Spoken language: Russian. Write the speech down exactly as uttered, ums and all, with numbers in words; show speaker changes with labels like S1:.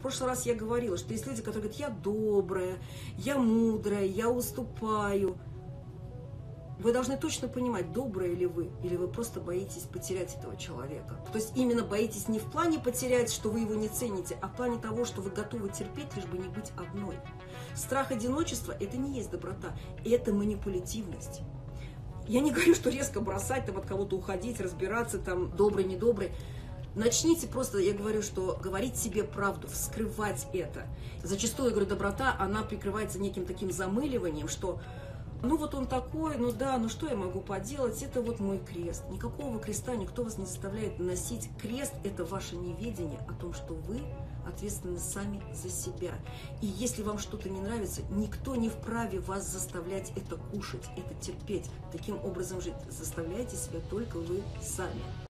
S1: прошлый раз я говорила, что есть люди, которые говорят, я добрая, я мудрая, я уступаю. Вы должны точно понимать, добрые ли вы, или вы просто боитесь потерять этого человека. То есть именно боитесь не в плане потерять, что вы его не цените, а в плане того, что вы готовы терпеть, лишь бы не быть одной. Страх одиночества – это не есть доброта, это манипулятивность. Я не говорю, что резко бросать, там, от кого-то уходить, разбираться, там, добрый, недобрый. Начните просто, я говорю, что говорить себе правду, вскрывать это. Зачастую, я говорю, доброта, она прикрывается неким таким замыливанием, что ну вот он такой, ну да, ну что я могу поделать, это вот мой крест. Никакого креста никто вас не заставляет носить. Крест – это ваше неведение о том, что вы ответственны сами за себя. И если вам что-то не нравится, никто не вправе вас заставлять это кушать, это терпеть. Таким образом жить заставляете себя только вы сами.